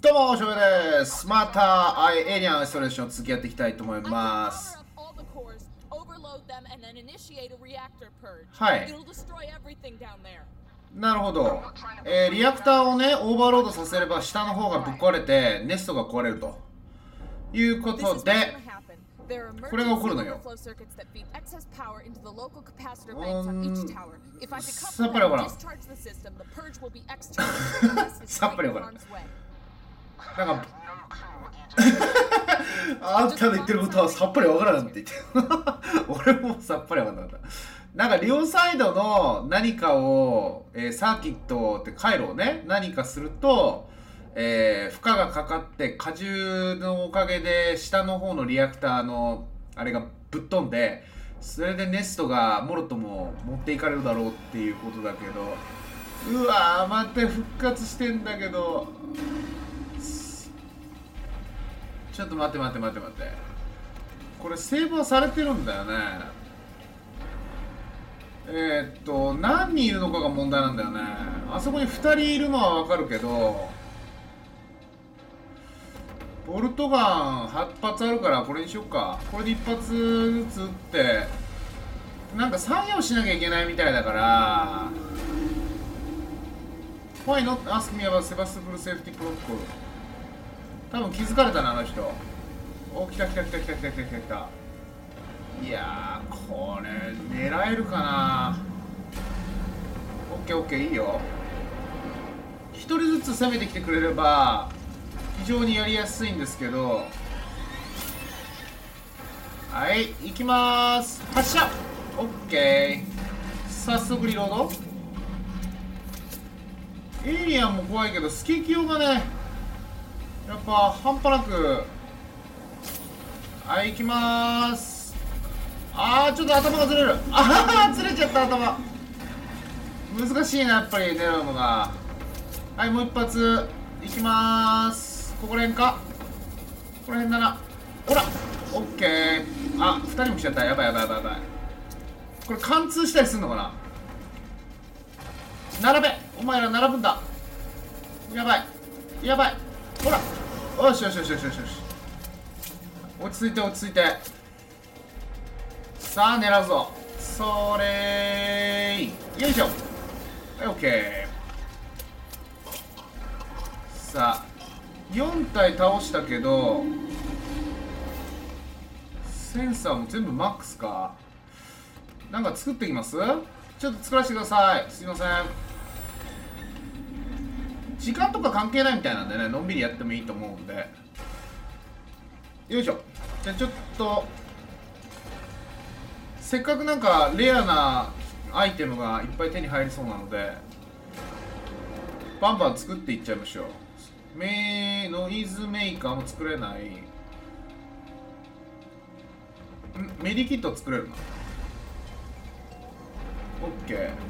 どうも、しょうです。また、エイリアンアイソレーション続きやっていきたいと思います。はい。なるほど。リアクターをね、オーバーロードさせれば下の方がぶっ壊れて、ネストが壊れるということで、これが起こるのよ。さっぱりわからん。さっぱりわからん。なんかあんたの言ってることはさっぱりわからんって言って俺もさっぱりわからなかった。なんか両サイドの何かを、サーキットって回路をね何かすると、負荷がかかって荷重のおかげで下の方のリアクターのあれがぶっ飛んで、それでネストがもろとも持っていかれるだろうっていうことだけど、うわーまた復活してんだけど、ちょっと待って。これセーブはされてるんだよね。何人いるのかが問題なんだよね。あそこに2人いるのはわかるけど、ボルトガン8発あるからこれにしよっか。これで1発ずつ撃って、なんか作業しなきゃいけないみたいだから、Why not ask me about Sebastopol safety protocol? 多分気づかれたな、あの人。お、来た。いやー、これ狙えるかな。オッケー、いいよ。一人ずつ攻めてきてくれれば非常にやりやすいんですけど。はい、行きまーす。発射。オッケー。早速リロード。エイリアンも怖いけどスケキヨがねやっぱ半端なく。はい、行きまーす。ちょっと頭がずれる。ずれちゃった頭。難しいなやっぱり狙うのが。はい、もう一発行きまーす。ここら辺か、この辺だな。ほらオッケー。2人も来ちゃった。やばい。これ貫通したりすんのかな。並べ、お前ら並ぶんだ。やばいほら。よし。落ち着いて。さあ狙うぞ。それー、よいしょ。はい、オッケー。さあ4体倒したけどセンサーも全部マックスか。なんか作ってきます。ちょっと作らせてください。すいません。時間とか関係ないみたいなんでね、のんびりやってもいいと思うんで。よいしょ。じゃあちょっとせっかくなんかレアなアイテムがいっぱい手に入りそうなのでバンバン作っていっちゃいましょう。ノイズメーカーも作れない。メディキット作れるな。オッケー。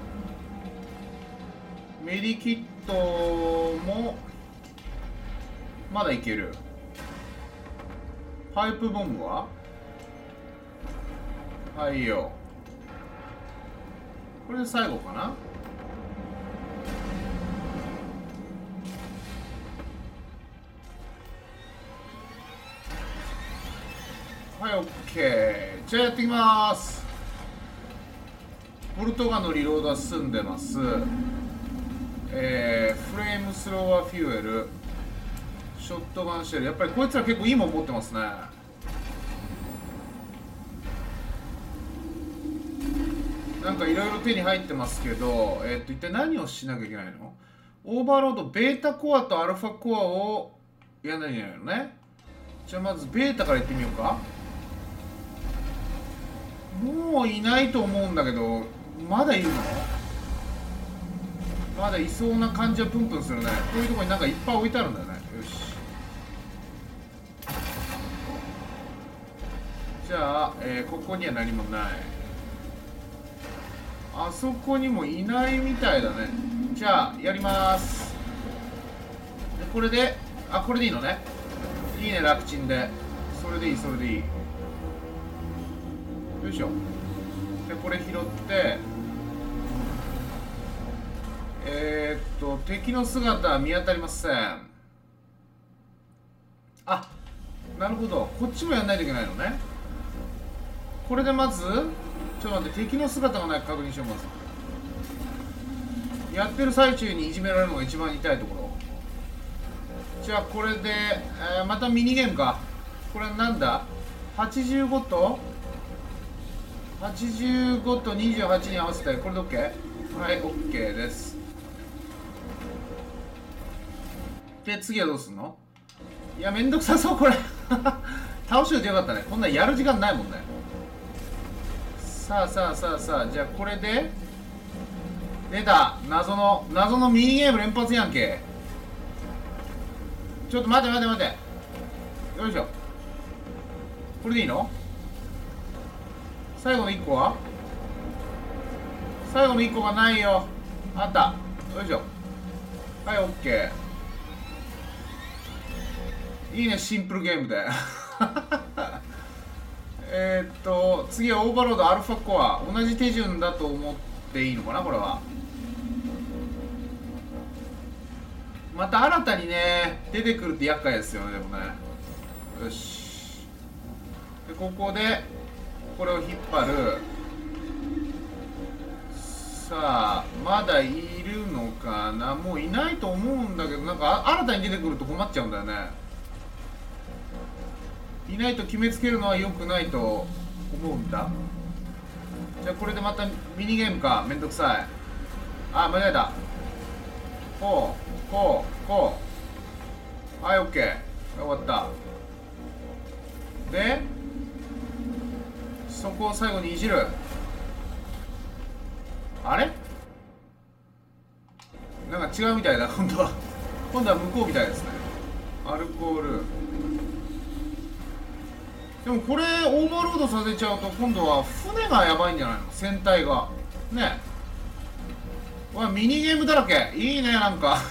メディキットもまだいける。パイプボムははいよ。これで最後かな。はい、オッケー。じゃあやっていきます。ボルトガンのリロードは済んでます。フレームスローワーフューエル、ショットガンシェル。やっぱりこいつら結構いいもん持ってますね。なんかいろいろ手に入ってますけど、一体何をしなきゃいけないの。オーバーロードベータコアとアルファコアをやらなきゃいけないのね。じゃあまずベータからいってみようか。もういないと思うんだけど、まだいるの。まだいそうな感じはプンプンするね。こういうところになんかいっぱい置いてあるんだよね。よし。じゃあ、ここには何もない。あそこにもいないみたいだね。じゃあやります。でこれでこれでいいのね。いいね、楽ちんで。それでいい。よいしょ。でこれ拾って、敵の姿は見当たりません。 あ、なるほど、こっちもやんないといけないのね。これでまずちょっと待って、敵の姿がないか確認しよう。まずやってる最中にいじめられるのが一番痛いところ。じゃあこれで、またミニゲームか。これなんだ、85と28に合わせてこれで OK。 はい、 OK です。で次はどうすんの。いや、めんどくさそうこれ倒しといてよかったね。こんなんやる時間ないもんね。さあさあさあさあ、じゃあこれで出た謎のミニゲーム連発やんけ。ちょっと待て待て待て、よいしょ。これでいいの。最後の1個は、最後の1個がないよ。あった、よいしょ。はい、 OK。 いいね、シンプルゲームで次はオーバーロードアルファコア。同じ手順だと思っていいのかな、これは。また新たにね出てくるって厄介ですよね。でもね、よし。でここでこれを引っ張る。さあまだいるのかな。もういないと思うんだけど、なんか新たに出てくると困っちゃうんだよね。いないと決めつけるのは良くないと思うんだ。じゃあこれでまたミニゲームか。めんどくさい。あ、間違えた。こうこうこう。はい、 OK。 終わった。でそこを最後にいじる。あれなんか違うみたいだ。今度は向こうみたいですね。アルコール。でもこれオーバーロードさせちゃうと今度は船がやばいんじゃないの。船体がね。わ、ミニゲームだらけ。いいね、なんか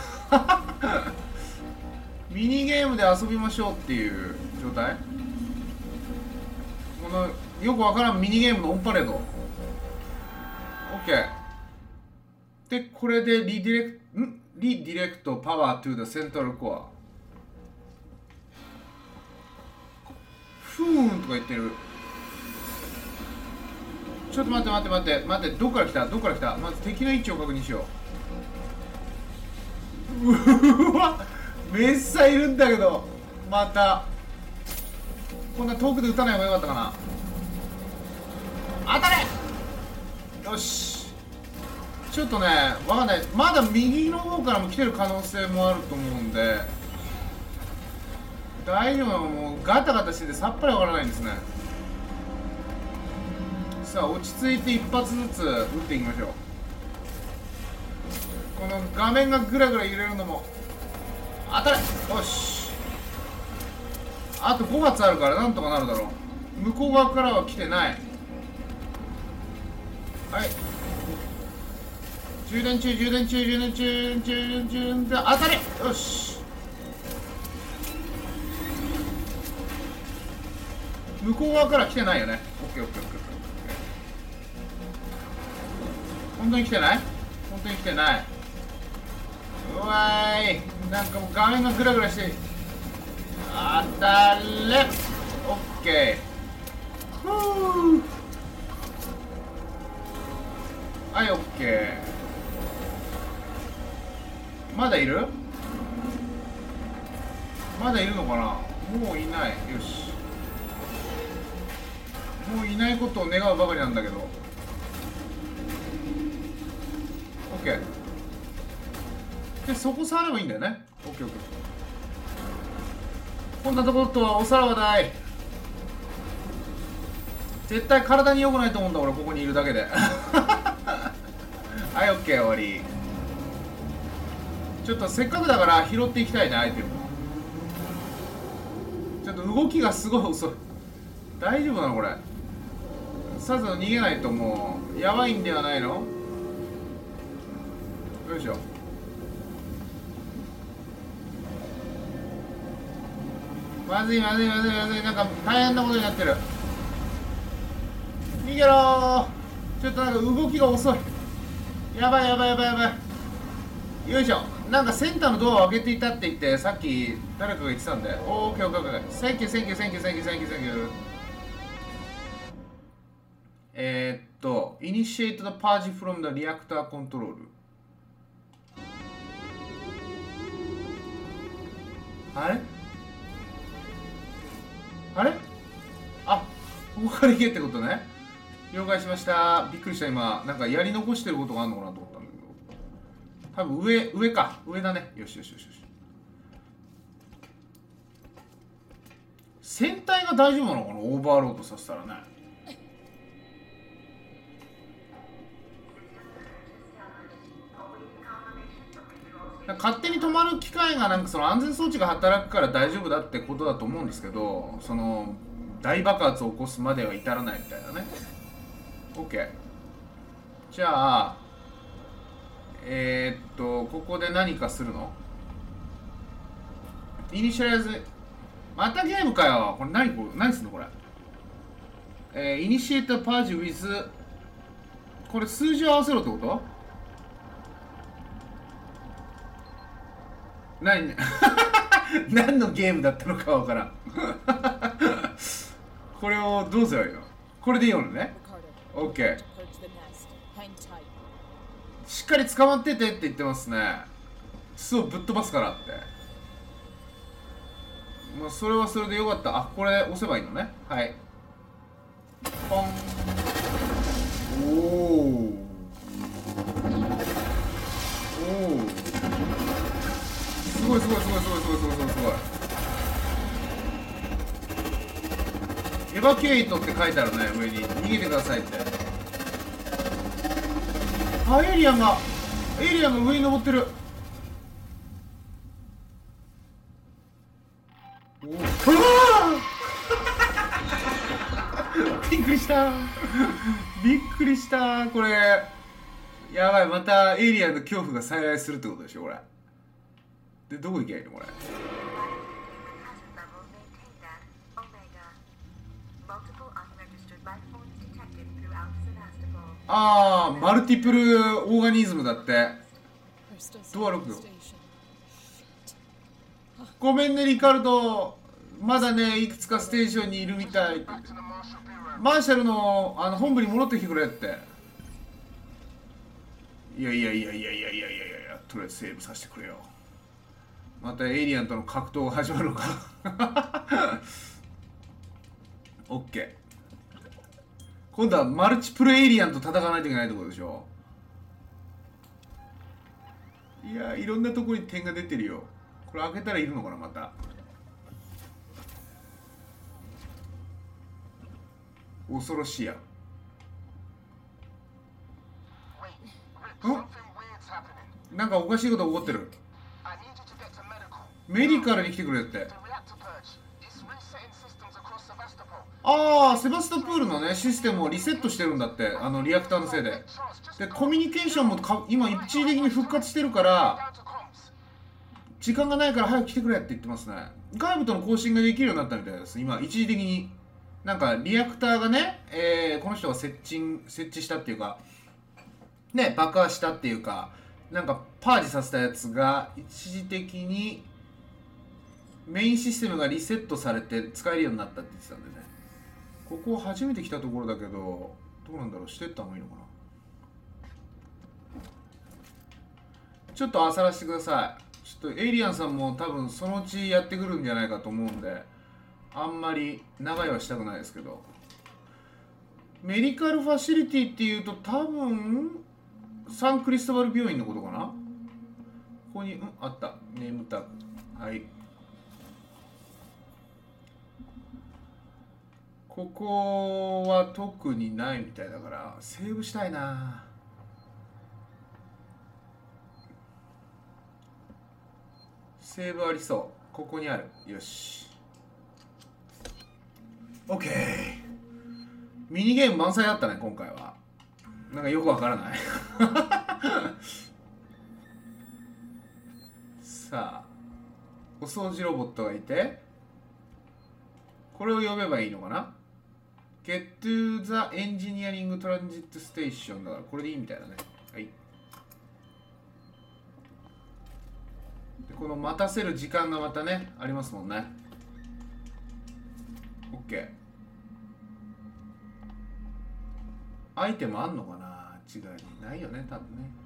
ミニゲームで遊びましょうっていう状態。このよくわからんミニゲームのオンパレード。 OK。 でこれでリディレクトパワートゥーザセントラルコア。ふーんとか言ってる。ちょっと待って待って待って待って、どっから来たどっから来た。まず敵の位置を確認しよう。うわ、めっさいるんだけど。またこんな遠くで撃たない方がよかったかな。当たれ。よし。ちょっとね、わかんない。まだ右の方からも来てる可能性もあると思うんで大丈夫なの。もうガタガタしててさっぱりわからないんですね。さあ落ち着いて一発ずつ撃っていきましょう。この画面がグラグラ揺れるのも当たれ。よし。あと5発あるからなんとかなるだろう。向こう側からは来てない。はい、充電中充電中充電中充電中。当たり。よし。向こう側から来てないよね。オッケーオッケーオッケー。本当に来てない。本当に来てない。うわーい、なんかもう画面がグラグラして当たれ。オッケー。ふう。はい、オッケー。まだいる。まだいるのかな。もういない。よし。もういないことを願うばかりなんだけど。OK で、そこ触ればいいんだよね。OK。 こんなところとはおさらばだい。絶対体に良くないと思うんだ俺、ここにいるだけではい、 OK。 終わり。ちょっとせっかくだから拾っていきたいね、アイテム。ちょっと動きがすごい遅い。大丈夫なのこれ。さっさと逃げないともうやばいんではないの。よいしょ。まずいまずいまずいまずい。なんか大変なことになってる。逃げろー。ちょっとなんか動きが遅い。やばいやばいやばいやばい。よいしょ。 なんかセンターのドアを開けていたって言ってさっき誰かが言ってたんで。オーケーオーケーオーケー。Thank you thank you thank you thank you thank you thank you。Initiate the purge from the reactor control。あれあれ、あ、ここから行けってことね。了解しました。びっくりした。今なんかやり残してることがあるのかなと思ったんだけど、多分上か。上だね。よしよしよしよし。船体が大丈夫なのかな、オーバーロードさせたらね。勝手に止まる機械がなんかその安全装置が働くから大丈夫だってことだと思うんですけど、その大爆発を起こすまでは至らないみたいなね。 OK。 じゃあここで何かするの？イニシャライズ。またゲームかよ。これ何すんのこれ。イニシエーターパージウィズ。これ数字を合わせろってこと？何何のゲームだったのかわからんこれをどうすればいいの？これでいいのね。 OK。 しっかり捕まっててって言ってますね。巣をぶっ飛ばすからって。まあそれはそれでよかった。あ、これ押せばいいのね。はい、ポン。おおすごいすごいすごいすごいすごいすごいすごいすごい。エバキュエイトって書いてあるね、上に。逃げてくださいって。あ、エイリアンが上に登ってる。おおびっくりしたびっくりした。これやばい。またエイリアンの恐怖が再来するってことでしょこれで。どこ行けばいいのこれ。ああ、マルティプルオーガニズムだって。ドアロック。ごめんねリカルド、まだねいくつかステーションにいるみたい。マーシャルの本部に戻ってきてくれって。いやいやいやいやいやいやいやいや、とりあえずセーブさせてくれよ。またエイリアンとの格闘が始まるのかオッケー。今度はマルチプルエイリアンと戦わないといけないってことでしょ。いや、いろんなところに点が出てるよ。これ開けたらいるのかなまた。恐ろしいや。なんかおかしいこと起こってる。メディカルに来てくれって。ああ、セバストプールのねシステムをリセットしてるんだって。リアクターのせいで。でコミュニケーションも今一時的に復活してるから時間がないから早く来てくれって言ってますね。外部との交信ができるようになったみたいです。今一時的になんかリアクターがね、この人が設置したっていうかね、爆破したっていうかなんかパージさせたやつが一時的にメインシステムがリセットされて使えるようになったって言ってたんでね。ここ初めて来たところだけどどうなんだろう、してった方がいいのかな。ちょっと焦らせてください。ちょっとエイリアンさんも多分そのうちやってくるんじゃないかと思うんであんまり長いはしたくないですけど。メディカルファシリティっていうと多分サンクリストバル病院のことかな。ここに、あった。ネームタグ。はい。ここは特にないみたいだからセーブしたいな。セーブありそう。ここにある。よし。OK。ミニゲーム満載だったね今回は。なんかよくわからないさあ、お掃除ロボットがいてこれを呼べばいいのかな。 Get to the Engineering Transit Station だからこれでいいみたいだね。はい。 でこの待たせる時間がまたねありますもんね。 OK。 アイテムあんのかな、違いないよね多分ね。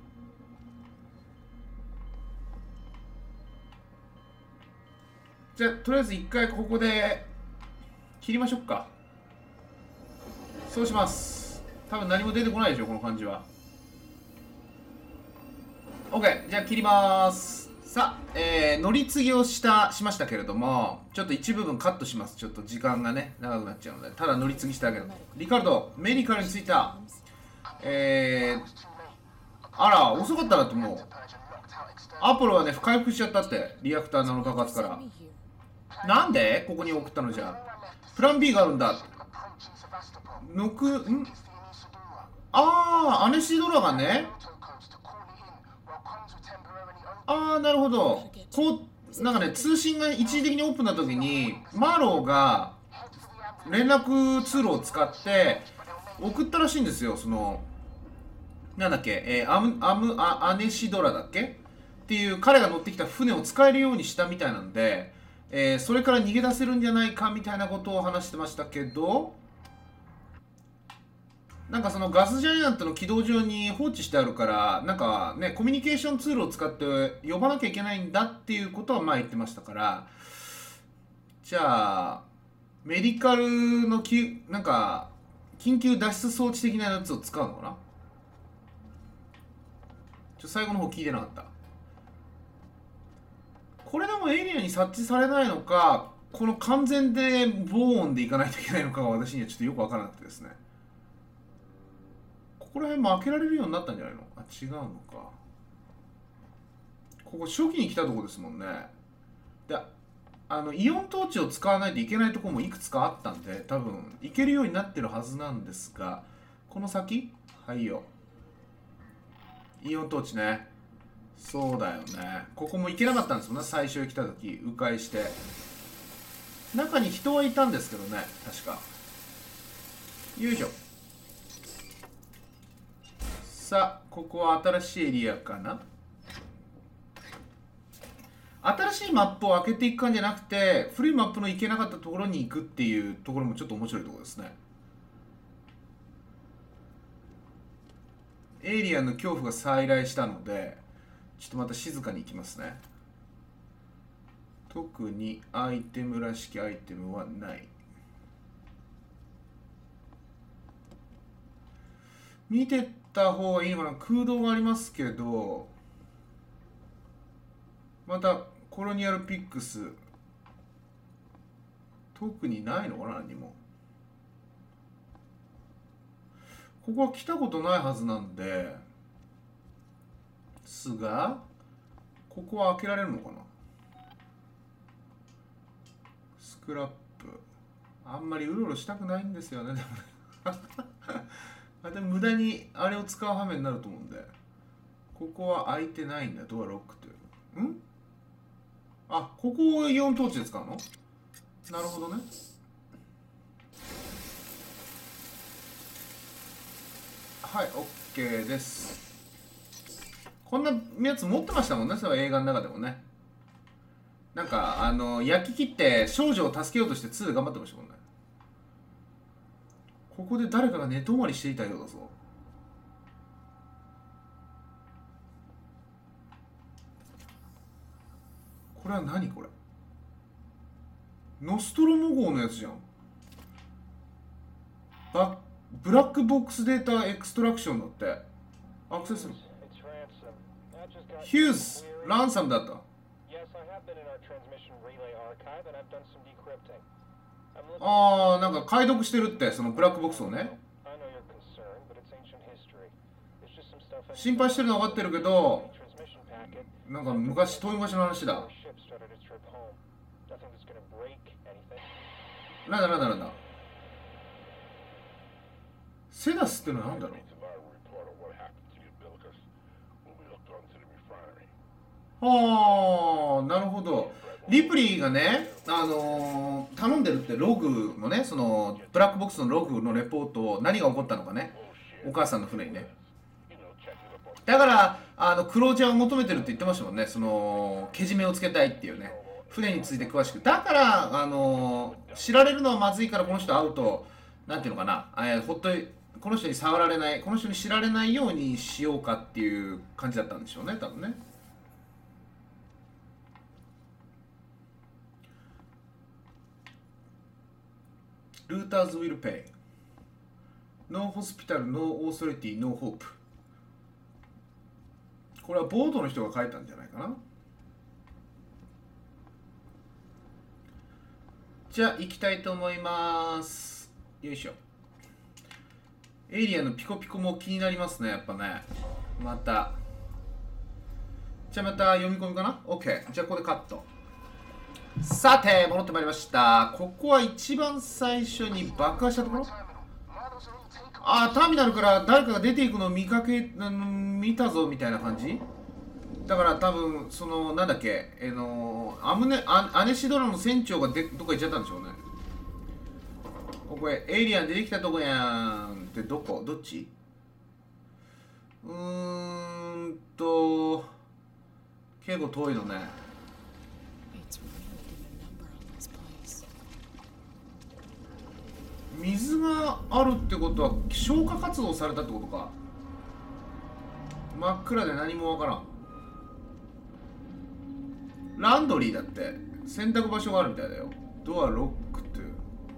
じゃあとりあえず一回ここで切りましょうか。そうします。多分何も出てこないでしょこの感じは。 OK。 じゃあ切りまーす。さあ、乗り継ぎをしましたけれども、ちょっと一部分カットします。ちょっと時間がね長くなっちゃうので、ただ乗り継ぎしただけだ。リカルドメディカルに着いた。あら遅かったなと思う。アポロはね回復しちゃったって、リアクターの爆発から。なんでここに送ったのじゃ。プラン B があるんだ。アネシドラがね。なるほど。こうなんかね通信が一時的にオープンな時にマローが連絡通路を使って送ったらしいんですよ。そのなんだっけ、アネシドラだっけっていう彼が乗ってきた船を使えるようにしたみたいなんで、それから逃げ出せるんじゃないかみたいなことを話してましたけど、なんかそのガスジャイアントの軌道上に放置してあるから、なんかねコミュニケーションツールを使って呼ばなきゃいけないんだっていうことは前言ってましたから、じゃあメディカルのなんか緊急脱出装置的なやつを使うのかな。最後の方聞いてなかった。これでもエイリアに察知されないのか、この完全で防音でいかないといけないのかが私にはちょっとよく分からなくてですね。ここら辺も開けられるようになったんじゃないの。違うのか。ここ初期に来たとこですもんね。でイオントーチを使わないといけないところもいくつかあったんで、多分行けるようになってるはずなんですが、この先はいよイオントーチね。そうだよね。ここも行けなかったんですよね、最初来た時迂回して。中に人はいたんですけどね確か。よいしょ。さあここは新しいエリアかな。新しいマップを開けていく感じじゃなくて、古いマップの行けなかったところに行くっていうところもちょっと面白いところですね。エイリアンの恐怖が再来したので、ちょっとまた静かに行きますね。特にアイテムらしきアイテムはない。見てった方がいいのかな。空洞がありますけど、またコロニアルピックス特にないのかな。何もここは来たことないはずなんですが、ここは開けられるのかな。スクラップあんまりうろうろしたくないんですよね。でもね無駄にあれを使う羽目になると思うんで、ここは開いてないんだ。ドアロックという。ここをイオントーチで使うの。なるほどね。はい OK です。こんなやつ持ってましたもんね、それは映画の中でもね。なんか焼き切って少女を助けようとして2で頑張ってましたもんね。ここで誰かが寝泊まりしていたようだぞ。これは何これ。ノストロモ号のやつじゃん。ブラックボックスデータエクストラクションだって。アクセス。ヒューズランサムだった。なんか解読してるって、そのブラックボックスをね。心配してるの分かってるけど、なんか遠い昔の話だ。なんだセダスってのは何だろう。なるほど。リプリーがね、頼んでるってログのね、そのブラックボックスのログのレポートを、何が起こったのかね、お母さんの船にね。 だから黒字を求めてるって言ってましたもんね。そのけじめをつけたいっていうね。船について詳しく、だから知られるのはまずいから、この人会うとなんていうのかな、ほっといこの人に触られない、この人に知られないようにしようかっていう感じだったんでしょうね、多分ね。ルーターズ will pay No hospital, no authority, no hope。 これはボードの人が書いたんじゃないかな。じゃあ行きたいと思います。よいしょ。エイリアンのピコピコも気になりますね、やっぱね。またじゃあまた読み込みかな。 OK。 じゃあここでカット。さて戻ってまいりました。ここは一番最初に爆破したところ。ああ、ターミナルから誰かが出ていくのを見たぞみたいな感じだから、多分そのなんだっけ、アネシドラの船長がどっか行っちゃったんでしょうね。ここへエイリアン出てきたとこやんってどっち。結構遠いのね。水があるってことは消火活動されたってことか。真っ暗で何もわからん。ランドリーだって洗濯場所があるみたいだよ。ドアロックトゥ。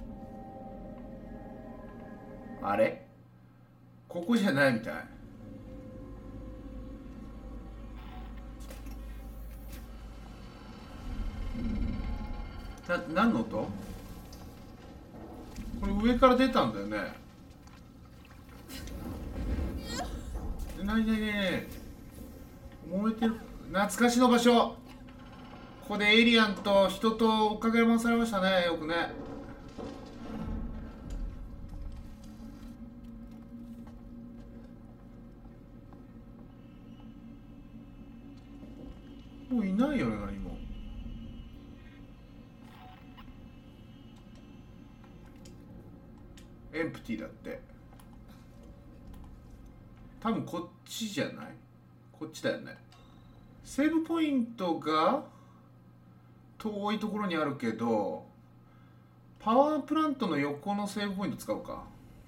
あれここじゃないみたい。何の音。これ上から出たんだよね。何燃えてる。懐かしの場所。ここでエイリアンと人と追っかけ回されましたね、よくね。もういないよね、何も。エンプティだって。多分こっちじゃない？こっちだよね。セーブポイントが遠いところにあるけど、パワープラントの横のセーブポイント使うか。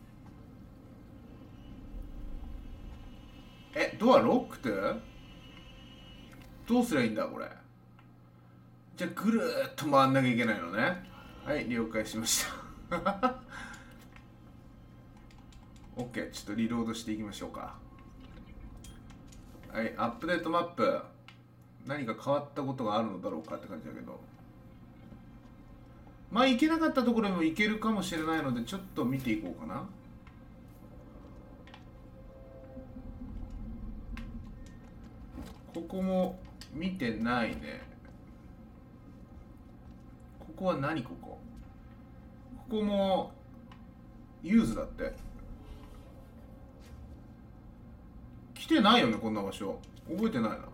ドアロックってどうすりゃいいんだこれ。じゃあぐるーっと回んなきゃいけないのね。はい、了解しました。OK、ちょっとリロードしていきましょうか。はい、アップデートマップ。何か変わったことがあるのだろうかって感じだけど、まあ行けなかったところでも行けるかもしれないので、ちょっと見ていこうかな。ここも見てないね。ここは何。ここもユーズだって。来てないよね、こんな場所。覚えてないな。こ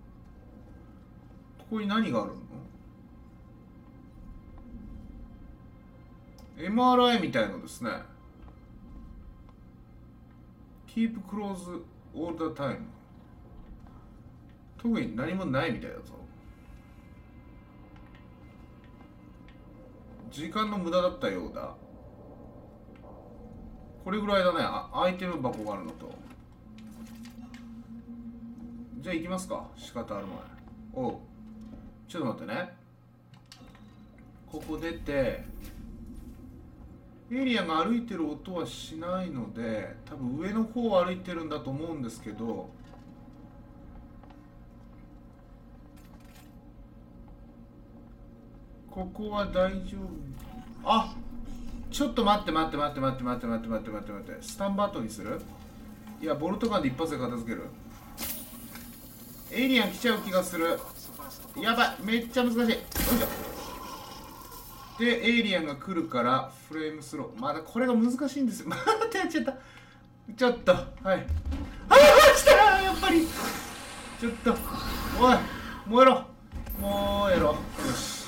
こに何があるの？ MRI みたいのですね。Keep close all the time。特に何もないみたいだぞ。時間の無駄だったようだ。これぐらいだね。アイテム箱があるのと。じゃあ行きますか。仕方ある前。おう。ちょっと待ってね。ここ出て、エイリアンが歩いてる音はしないので、多分上の方を歩いてるんだと思うんですけど、ここは大丈夫。あ、ちょっと待って。スタンバートにする？いや、ボルトガンで一発で片付ける。エイリアン来ちゃう気がする。やばい、めっちゃ難しい。よいしょ。で、エイリアンが来るからフレームスロー。まだこれが難しいんですよ。またやっちゃった。ちょっと、はい。ああ、来たー、やっぱり。ちょっと、おい、燃えろ。燃えろ。よし。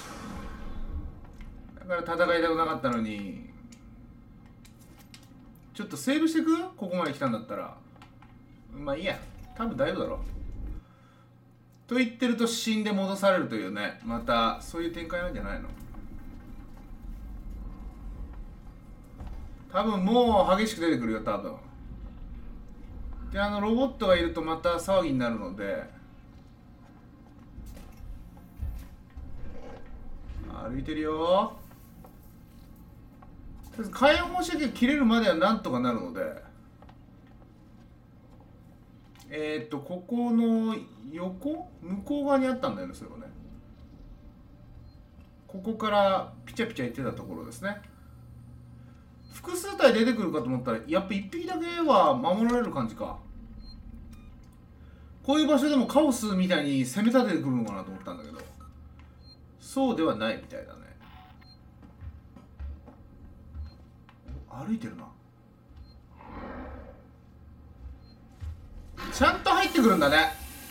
だから戦いたくなかったのに。ちょっとセーブしてく？ここまで来たんだったら。まあいいや。 多分大丈夫だろう。と言ってると死んで戻されるというね、またそういう展開なんじゃないの。多分もう激しく出てくるよ多分。でロボットがいるとまた騒ぎになるので、歩いてるよ。とりあえず火炎放射器が切れるまではなんとかなるので、ここの横向こう側にあったんだよね、それはね。ここからピチャピチャいってたところですね。複数体出てくるかと思ったら、やっぱ1匹だけは守られる感じか。こういう場所でもカオスみたいに攻め立ててくるのかなと思ったんだけど、そうではないみたいだね。歩いてるな。ちゃんと入ってくるんだね。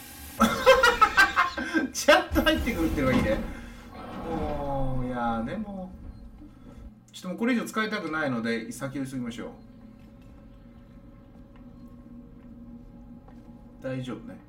ちゃんと入ってくるっていうのがいいね。もういやね、もうちょっともうこれ以上使いたくないので先を急ぎましょう。大丈夫ね。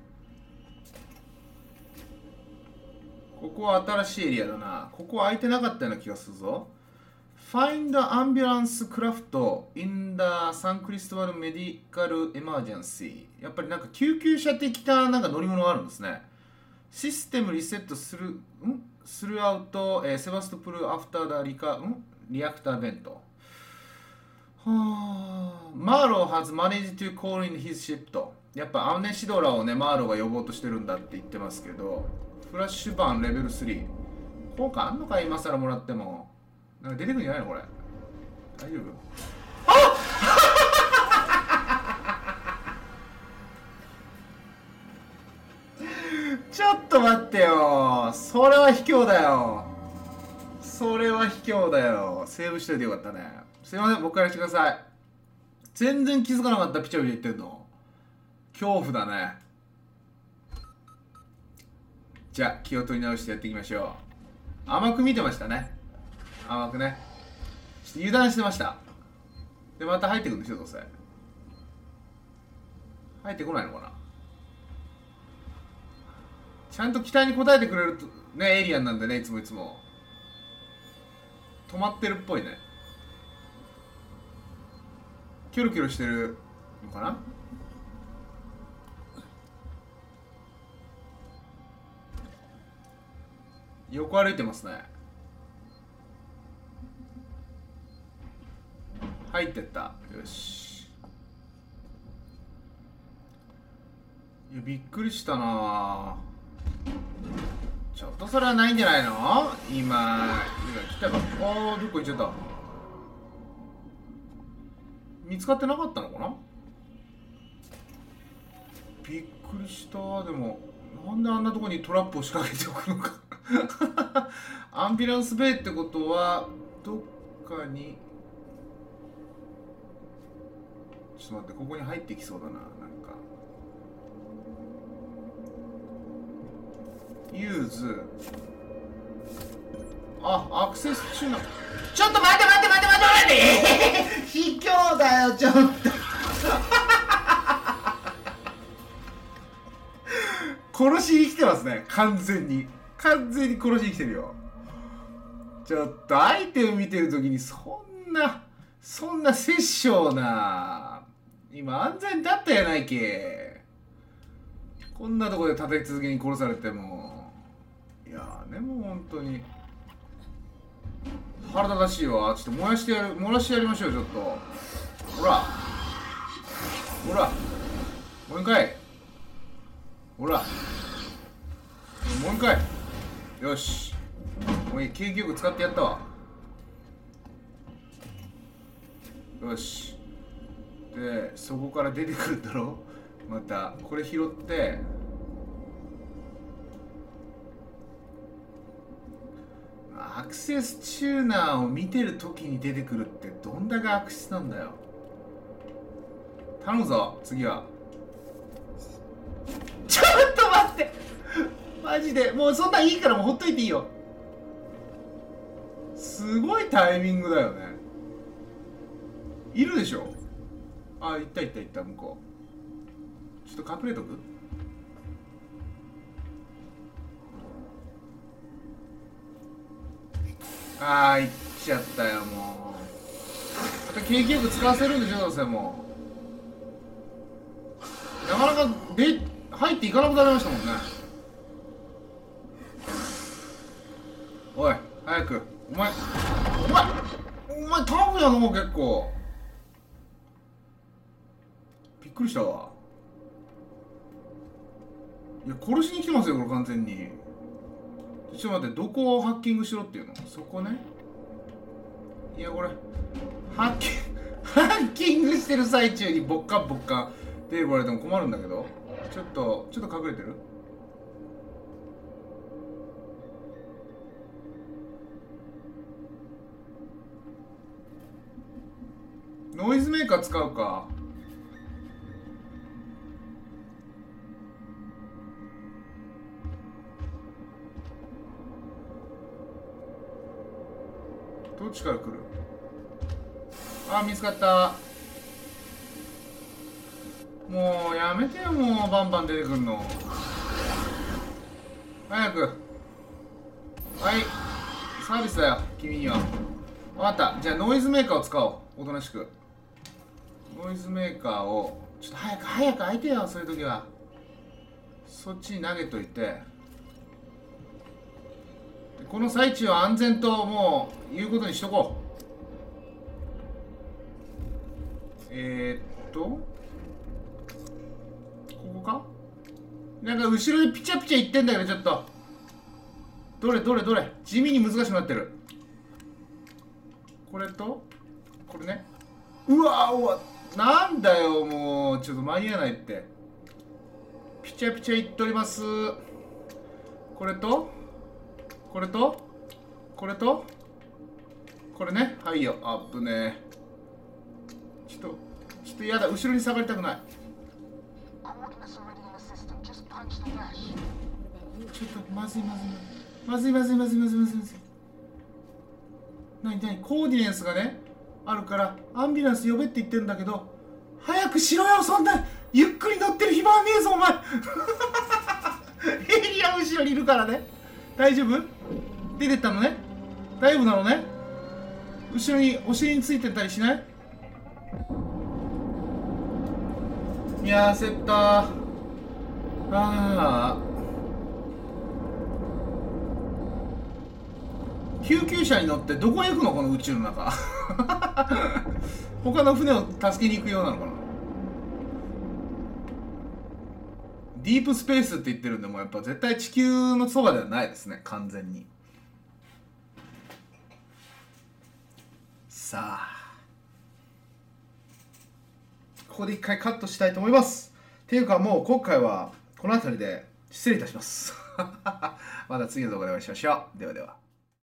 ここは新しいエリアだな。ここは空いてなかったような気がするぞ。Find the ambulance craft in the San Cristobal Medical Emergency。やっぱりなんか救急車的ななんか乗り物があるんですね。システムリセットする、スルーアウト、セバストプルアフターダリアクターベント。マーロー has managed to call in his ship。やっぱアムネシドラをね、マーローが呼ぼうとしてるんだって言ってますけど、フラッシュバーンレベル3。効果あんのか今更もらっても。なんか出てくるんじゃないのこれ。大丈夫？ちょっと待ってよ。それは卑怯だよ。それは卑怯だよ。セーブしといてよかったね。すいません、僕からしてください。全然気づかなかった。ピチャピチャ言ってんの。恐怖だね。じゃあ気を取り直してやっていきましょう。甘く見てましたね。甘くね。ちょっと油断してました。でまた入ってくるんでしょ、どうせ。入ってこないのかな。ちゃんと期待に応えてくれるとね、エイリアンなんでね、いつもいつも止まってるっぽいね。キョロキョロしてるのかな。横歩いてますね。入ってった。よし。いやびっくりしたな。ちょっとそれはないんじゃないの。今来たか。あー、どこ行っちゃった。見つかってなかったのかな。びっくりした。でもなんであんなとこにトラップを仕掛けておくのか。アンビュランスベイってことはどっかに。ちょっと待って、ここに入ってきそうだな。なんかユーズアクセス中の。ちょっと待って卑怯だよちょっと。殺しに来てますね。完全に殺しに来てるよ。ちょっとアイテム見てるときにそんな殺生な。今安全だったやないけ。こんなとこで立て続けに殺されても。いやーね、もう本当に腹立たしいわ。ちょっと燃らしてやりましょう。ちょっとほらもう一回。ほらもう一回。よし、もういい。景気よく使ってやったわ。よし。でそこから出てくるだろ。またこれ拾ってアクセスチューナーを見てる時に出てくるってどんだけ悪質なんだよ。頼むぞ次は。ちょっと待ってマジでもうそんなんいいから、もうほっといていいよ。すごいタイミングだよね。いるでしょ。あ、行った向こう。ちちょっと隠れとく。あー、いっちゃったよ、もう。また景気よく使わせるんでしょ、どうせもう。なかなか入っていかなくなりましたもんね。おい、早く。お前タフやの、もう結構。びっくりしたわ。いや、殺しに来てますよ、これ完全に。ちょっと待って、どこをハッキングしろっていうの？そこね。いや、これ、ハッキングしてる最中にボッカン出てこられても困るんだけど。ちょっと隠れてる？ノイズメーカー使うか。どっちから来る？あ、見つかった。もうやめてよ、もうバンバン出てくるの。早く。はい、サービスだよ、君には。分かった。じゃあノイズメーカーを使おう。おとなしく。ノイズメーカーをちょっと早く開いてよ。そういう時はそっちに投げといて、この最中は安全ともう言うことにしとこう。ここか。なんか後ろでピチャピチャ言ってんだけど、ちょっとどれ地味に難しくなってる。これとこれね。うわなんだよ、もうちょっと間に合わないって。ピチャピチャ言っております。これとこれね。はいよ。あぶねえ。ちょっとやだ、後ろに下がりたくない。ちょっとまずい。何コーディネンスがねあるからアンビュランス呼べって言ってるんだけど、早くしろよ。そんなゆっくり乗ってる暇はねえぞ、お前。エイリアン後ろにいるからね。大丈夫？出てったのね。大丈夫なのね。後ろにお尻についてたりしない？いやー、焦った。救急車に乗ってどこへ行くの、この宇宙の中。他の船を助けに行くようなのかな。ディープスペースって言ってるんで、もうやっぱ絶対地球のそばではないですね、完全に。さあ、ここで一回カットしたいと思います。っていうか、もう今回はこの辺りで失礼いたします。また次の動画でお会いしましょう。ではでは。